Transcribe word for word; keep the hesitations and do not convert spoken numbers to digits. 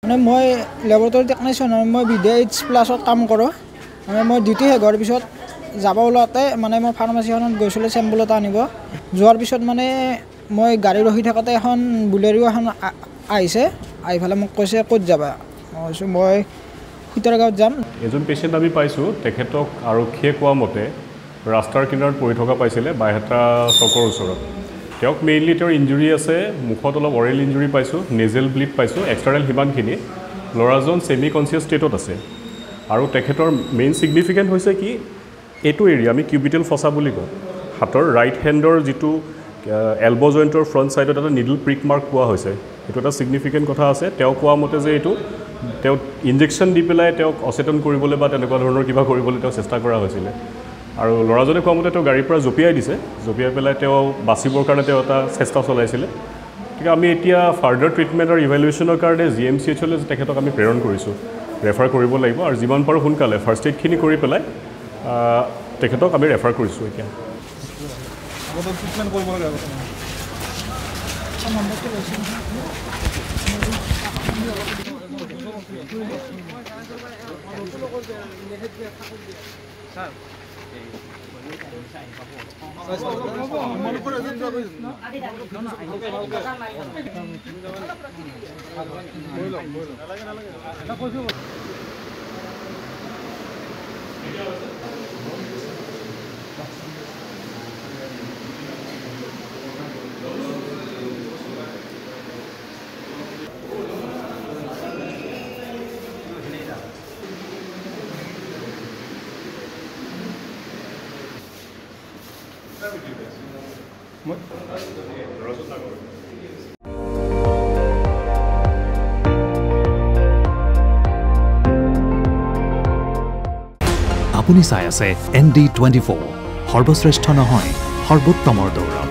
মানে মই laboratory technician মই বিদেশ প্লাছত কাম কৰোঁ মানে মই ডিউটি শেষ হোৱাৰ পিছত যাব ওলাওঁতে মানে মই ফাৰ্মাচীখনত গৈছিলোঁ চেম্বুল এটা আনিব যোৱাৰ পিছত মানে মই গাড়ী ৰখি থাকোঁতে এখন বুলেৰো এখন আহিছে আহি পেলাই মোক কৈছে ক'ত যাবা মই কৈছোঁ মই ভিতৰগাঁৱত যাম এজন পেচেণ্ট আমি পাইছোঁ তেখেতক আৰক্ষীয়ে কোৱা মতে ৰাস্তাৰ কিনাৰত পৰি থকা পাইছিলে বাইহাটা চকৰ ওচৰত তেওঁক মেইনলি তেওঁৰ ইঞ্জুৰি আছে মুখত অলপ অৰেল ইঞ্জুৰি পাইছোঁ নেজেল ব্লিড পাইছোঁ এক্সটাৰ্নেল সিমানখিনি ল'ৰাজন ছেমি কনচিয়াছ ষ্টেটত আছে আৰু তেখেতৰ মেইন ছিগনিফিকেণ্ট হৈছে কি এইটো এৰিয়া আমি কিউবিটেল ফচা বুলি কওঁ হাতৰ ৰাইট হেণ্ডৰ যিটো এলব' জইণ্টৰ ফ্ৰণ্ট ছাইডত এটা নিডল প্ৰিক মাৰ্ক পোৱা হৈছে এইটো এটা ছিগনিফিকেণ্ট কথা আছে তেওঁ কোৱা মতে যে এইটো তেওঁক ইনজেকশ্যন দি পেলাই তেওঁক অচেতন কৰিবলৈ বা তেনেকুৱা ধৰণৰ কিবা কৰিবলৈ তেওঁ চেষ্টা কৰা হৈছিলে আৰু ল'ৰাজনে কোৱা মতে তেওঁ গাড়ীৰ পৰা জঁপিয়াই দিছে জঁপিয়াই পেলাই তেওঁ বাচিবৰ কাৰণে তেওঁ এটা চেষ্টা চলাইছিলে গতিকে আমি এতিয়া ফাৰ্ডাৰ ট্ৰিটমেণ্ট আৰু ইভেলুৱেশ্যনৰ কাৰণে জি এম চি এইচলৈ তেখেতক আমি প্ৰেৰণ কৰিছোঁ ৰেফাৰ কৰিব লাগিব আৰু যিমান পাৰোঁ সোনকালে ফাৰ্ষ্ট এইডখিনি কৰি পেলাই তেখেতক আমি ৰেফাৰ কৰিছোঁ এতিয়া আপুনি চাই আছে এন ডি টুৱেণ্টি ফ'ৰ সৰ্বশ্ৰেষ্ঠ নহয় সৰ্বোত্তমৰ দৌৰ